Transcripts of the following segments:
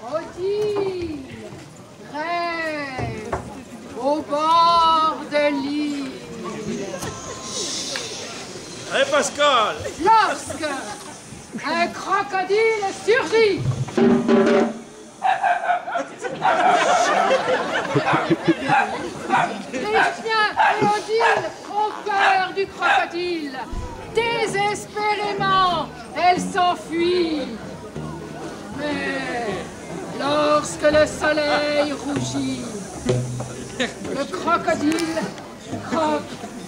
Odile rêve au bord de l'île. Allez, Pascal! Lorsque un crocodile surgit. Les chiens et Odile ont peur du crocodile. Désespérément, elles s'enfuient. Mais lorsque le soleil rougit, le crocodile croque.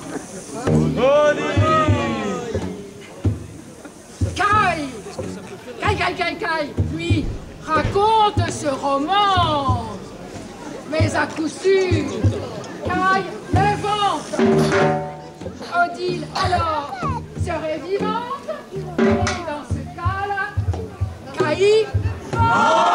Caille, lui raconte ce roman. Mais à coup sûr, Caille le vante. Odile, alors, serait vivante. Et dans ce cas-là, Caille...